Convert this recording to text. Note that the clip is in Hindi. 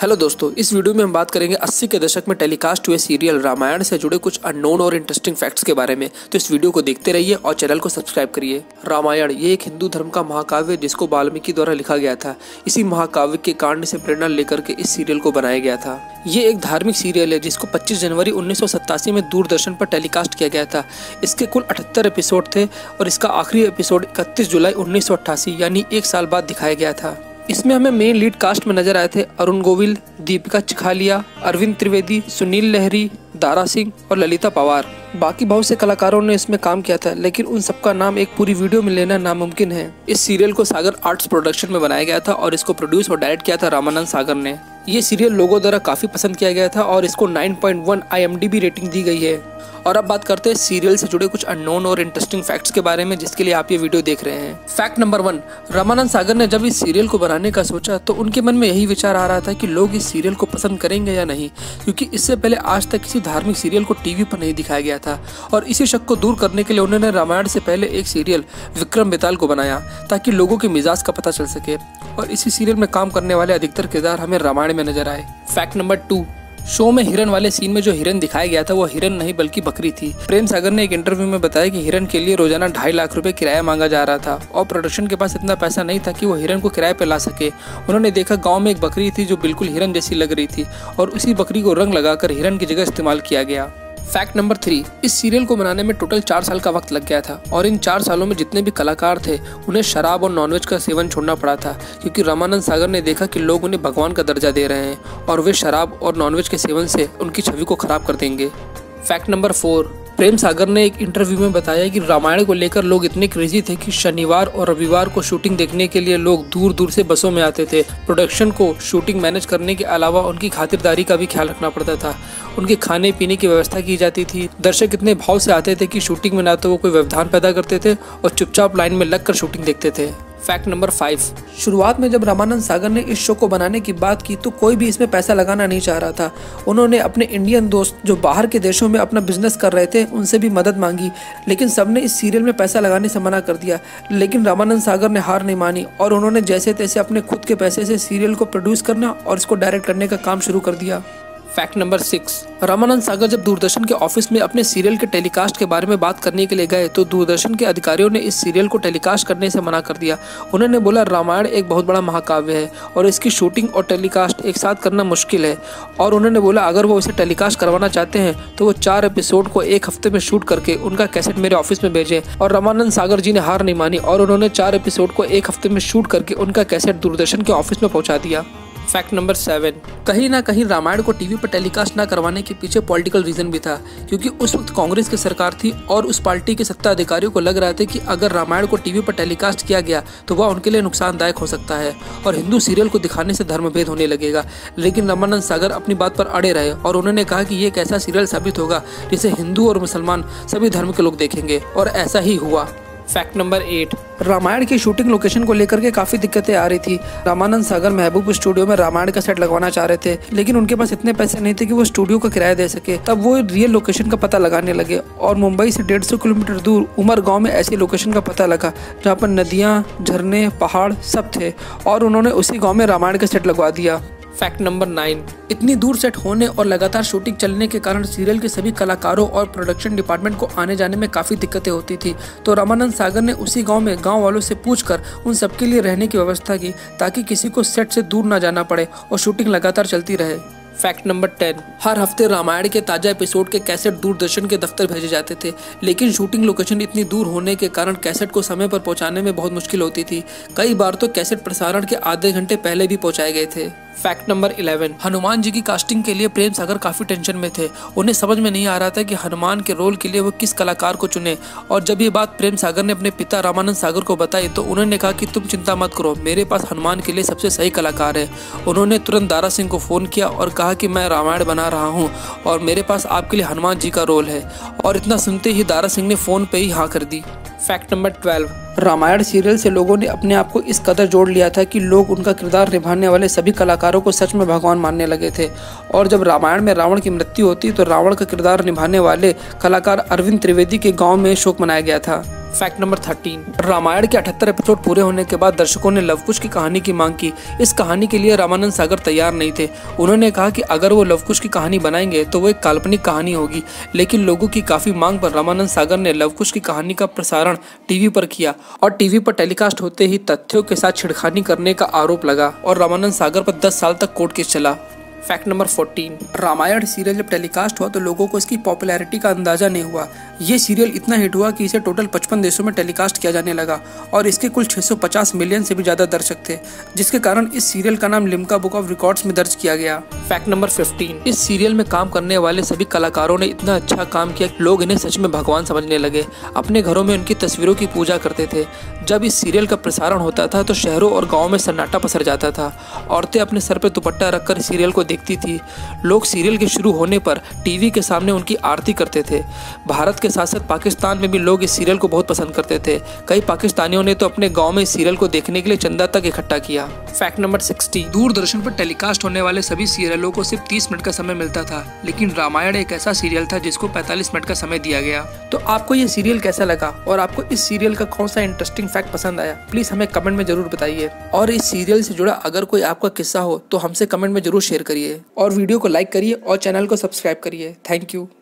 हेलो दोस्तों, इस वीडियो में हम बात करेंगे 80 के दशक में टेलीकास्ट हुए सीरियल रामायण से जुड़े कुछ अननोन और इंटरेस्टिंग फैक्ट्स के बारे में। तो इस वीडियो को देखते रहिए और चैनल को सब्सक्राइब करिए। रामायण ये एक हिंदू धर्म का महाकाव्य जिसको वाल्मीकि द्वारा लिखा गया था। इसी महाकाव्य के कांड से प्रेरणा लेकर के इस सीरियल को बनाया गया था। ये एक धार्मिक सीरियल है जिसको 25 जनवरी 1987 में दूरदर्शन पर टेलीकास्ट किया गया था। इसके कुल 78 एपिसोड थे और इसका आखिरी एपिसोड 31 जुलाई 1988 यानी एक साल बाद दिखाया गया था। इसमें हमें मेन लीड कास्ट में नजर आए थे अरुण गोविल, दीपिका चिखालिया, अरविंद त्रिवेदी, सुनील लहरी, दारा सिंह और ललिता पवार। बाकी बहुत से कलाकारों ने इसमें काम किया था, लेकिन उन सबका नाम एक पूरी वीडियो में लेना नामुमकिन है। इस सीरियल को सागर आर्ट्स प्रोडक्शन में बनाया गया था और इसको प्रोड्यूस और डायरेक्ट किया था रामानंद सागर ने। ये सीरियल लोगों द्वारा काफी पसंद किया गया था और इसको 9.1 IMDb रेटिंग दी गई है। और अब बात करते हैं सीरियल से जुड़े कुछ अननोन और इंटरेस्टिंग फैक्ट्स के बारे में, जिसके लिए आप ये वीडियो देख रहे हैं। फैक्ट नंबर 1, रामानंद सागर ने जब इस सीरियल को बनाने का सोचा तो उनके मन में यही विचार आ रहा था कि लोग इस सीरियल को पसंद करेंगे या नहीं, क्योंकि इससे पहले आज तक किसी धार्मिक सीरियल को टीवी पर नहीं दिखाया गया था। और इसी शक को दूर करने के लिए उन्होंने रामायण से पहले एक सीरियल विक्रम बेताल को बनाया ताकि लोगों के मिजाज का पता चल सके। और इसी सीरियल में काम करने वाले अधिकतर किरदार हमें रामायण में नजर आए। फैक्ट नंबर 2, शो में हिरन वाले सीन में जो हिरन दिखाया गया था वो हिरन नहीं बल्कि बकरी थी। प्रेम सागर ने एक इंटरव्यू में बताया कि हिरन के लिए रोजाना 2.5 लाख रुपए किराया मांगा जा रहा था और प्रोडक्शन के पास इतना पैसा नहीं था कि वो हिरन को किराए पे ला सके। उन्होंने देखा गांव में एक बकरी थी जो बिल्कुल हिरन जैसी लग रही थी और उसी बकरी को रंग लगाकर हिरन की जगह इस्तेमाल किया गया। फैक्ट नंबर 3, इस सीरियल को बनाने में टोटल 4 साल का वक्त लग गया था और इन 4 सालों में जितने भी कलाकार थे उन्हें शराब और नॉनवेज का सेवन छोड़ना पड़ा था, क्योंकि रामानंद सागर ने देखा कि लोग उन्हें भगवान का दर्जा दे रहे हैं और वे शराब और नॉनवेज के सेवन से उनकी छवि को खराब कर देंगे। फैक्ट नंबर 4, प्रेम सागर ने एक इंटरव्यू में बताया कि रामायण को लेकर लोग इतने क्रेजी थे कि शनिवार और रविवार को शूटिंग देखने के लिए लोग दूर दूर से बसों में आते थे। प्रोडक्शन को शूटिंग मैनेज करने के अलावा उनकी खातिरदारी का भी ख्याल रखना पड़ता था। उनके खाने पीने की व्यवस्था की जाती थी। दर्शक इतने भाव से आते थे कि शूटिंग में ना तो वो कोई व्यवधान पैदा करते थे और चुपचाप लाइन में लगकर शूटिंग देखते थे। फैक्ट नंबर 5, शुरुआत में जब रामानंद सागर ने इस शो को बनाने की बात की तो कोई भी इसमें पैसा लगाना नहीं चाह रहा था। उन्होंने अपने इंडियन दोस्त जो बाहर के देशों में अपना बिजनेस कर रहे थे उनसे भी मदद मांगी, लेकिन सबने इस सीरियल में पैसा लगाने से मना कर दिया। लेकिन रामानंद सागर ने हार नहीं मानी और उन्होंने जैसे तैसे अपने खुद के पैसे से सीरियल को प्रोड्यूस करना और इसको डायरेक्ट करने का काम शुरू कर दिया। फैक्ट नंबर 6, रामानंद सागर जब दूरदर्शन के ऑफिस में अपने सीरियल के टेलीकास्ट के बारे में बात करने के लिए गए तो दूरदर्शन के अधिकारियों ने इस सीरियल को टेलीकास्ट करने से मना कर दिया। उन्होंने बोला रामायण एक बहुत बड़ा महाकाव्य है और इसकी शूटिंग और टेलीकास्ट एक साथ करना मुश्किल है। और उन्होंने बोला अगर वो इसे टेलीकास्ट करवाना चाहते हैं तो वो 4 एपिसोड को एक हफ्ते में शूट करके उनका कैसेट मेरे ऑफिस में भेजें। और रामानंद सागर जी ने हार नहीं मानी और उन्होंने 4 एपिसोड को एक हफ्ते में शूट करके उनका कैसेट दूरदर्शन के ऑफिस में पहुंचा दिया। फैक्ट नंबर 7, कहीं ना कहीं रामायण को टीवी पर टेलीकास्ट ना करवाने के पीछे पॉलिटिकल रीजन भी था, क्योंकि उस वक्त कांग्रेस की सरकार थी और उस पार्टी के सत्ता अधिकारियों को लग रहा था कि अगर रामायण को टीवी पर टेलीकास्ट किया गया तो वह उनके लिए नुकसानदायक हो सकता है और हिंदू सीरियल को दिखाने से धर्मभेद होने लगेगा। लेकिन रामानंद सागर अपनी बात पर अड़े रहे और उन्होंने कहा कि ये एक ऐसा सीरियल साबित होगा जिसे हिंदू और मुसलमान सभी धर्म के लोग देखेंगे और ऐसा ही हुआ। फैक्ट नंबर 8, रामायण की शूटिंग लोकेशन को लेकर के काफी दिक्कतें आ रही थी। रामानंद सागर महबूब स्टूडियो में रामायण का सेट लगवाना चाह रहे थे, लेकिन उनके पास इतने पैसे नहीं थे कि वो स्टूडियो का किराया दे सके। तब वो रियल लोकेशन का पता लगाने लगे और मुंबई से 150 किलोमीटर दूर उमर गांव में ऐसी लोकेशन का पता लगा जहाँ पर नदियाँ, झरने, पहाड़ सब थे और उन्होंने उसी गाँव में रामायण का सेट लगवा दिया। फैक्ट नंबर 9, इतनी दूर सेट होने और लगातार शूटिंग चलने के कारण सीरियल के सभी कलाकारों और प्रोडक्शन डिपार्टमेंट को आने जाने में काफ़ी दिक्कतें होती थी। तो रामानंद सागर ने उसी गांव में गांव वालों से पूछकर उन सबके लिए रहने की व्यवस्था की ताकि किसी को सेट से दूर ना जाना पड़े और शूटिंग लगातार चलती रहे। फैक्ट नंबर 10, हर हफ्ते रामायण के ताजा एपिसोड के कैसेट दूरदर्शन के दफ्तर भेजे जाते थे, लेकिन शूटिंग लोकेशन इतनी दूर होने के कारण कैसेट को समय पर पहुंचाने में बहुत मुश्किल होती थी। कई बार तो कैसेट प्रसारण के आधे घंटे पहले भी पहुंचाए गए थे। फैक्ट नंबर 11, हनुमान जी की कास्टिंग के लिए प्रेम सागर काफी टेंशन में थे। उन्हें समझ में नहीं आ रहा था कि हनुमान के रोल के लिए वो किस कलाकार को चुने। और जब ये बात प्रेम सागर ने अपने पिता रामानंद सागर को बताई तो उन्होंने कहा कि तुम चिंता मत करो, मेरे पास हनुमान के लिए सबसे सही कलाकार है। उन्होंने तुरंत दारा सिंह को फोन किया और कहा कि मैं रामायण बना रहा हूँ और मेरे पास आपके लिए हनुमान जी का रोल है। और इतना सुनते ही दारा सिंह ने फोन पे ही हाँ कर दी। फैक्ट नंबर 12, रामायण सीरियल से लोगों ने अपने आप को इस कदर जोड़ लिया था कि लोग उनका किरदार निभाने वाले सभी कलाकारों को सच में भगवान मानने लगे थे। और जब रामायण में रावण की मृत्यु होती तो रावण का किरदार निभाने वाले कलाकार अरविंद त्रिवेदी के गांव में शोक मनाया गया था। फैक्ट नंबर 13, रामायण के 78 एपिसोड पूरे होने के बाद दर्शकों ने लवकुश की कहानी की मांग की। इस कहानी के लिए रामानंद सागर तैयार नहीं थे। उन्होंने कहा कि अगर वो लवकुश की कहानी बनाएंगे तो वो एक काल्पनिक कहानी होगी, लेकिन लोगों की काफी मांग पर रामानंद सागर ने लवकुश की कहानी का प्रसारण टीवी पर किया और टीवी पर टेलीकास्ट होते ही तथ्यों के साथ छेड़खानी करने का आरोप लगा और रामानंद सागर पर 10 साल तक कोर्ट केस चला। फैक्ट नंबर 14, रामायण सीरियल जब टेलीकास्ट हुआ तो लोगों को इसकी पॉपुलैरिटी का अंदाजा नहीं हुआ। ये सीरियल इतना हिट हुआ कि इसे टोटल 55 देशों में टेलीकास्ट किया जाने लगा और इसके कुल 650 मिलियन से भी ज्यादा दर्शक थे, जिसके कारण इस सीरियल का नाम लिम्का बुक ऑफ रिकॉर्ड्स में दर्ज किया गया। फैक्ट नंबर 15, इस सीरियल में काम करने वाले सभी कलाकारों ने इतना अच्छा काम किया कि लोग इन्हें सच में भगवान समझने लगे। अपने घरों में उनकी तस्वीरों की पूजा करते थे। जब इस सीरियल का प्रसारण होता था तो शहरों और गाँव में सन्नाटा पसर जाता था। औरतें अपने सर पर दुपट्टा रखकर सीरियल को देखती थी। लोग सीरियल के शुरू होने पर टीवी के सामने उनकी आरती करते थे। भारत के साथ साथ पाकिस्तान में भी लोग इस सीरियल को बहुत पसंद करते थे। कई पाकिस्तानियों ने तो अपने गांव में इस सीरियल को देखने के लिए चंदा तक इकट्ठा किया। फैक्ट नंबर 60, दूरदर्शन पर टेलीकास्ट होने वाले सभी सीरियलों को सिर्फ 30 मिनट का समय मिलता था, लेकिन रामायण एक ऐसा सीरियल था जिसको 45 मिनट का समय दिया गया। तो आपको ये सीरियल कैसा लगा और आपको इस सीरियल का कौन सा इंटरेस्टिंग फैक्ट पसंद आया, प्लीज हमें कमेंट में जरूर बताइए। और इस सीरियल से जुड़ा अगर कोई आपका किस्सा हो तो हमसे कमेंट में जरूर शेयर करिए और वीडियो को लाइक करिए और चैनल को सब्सक्राइब करिए। Thank you.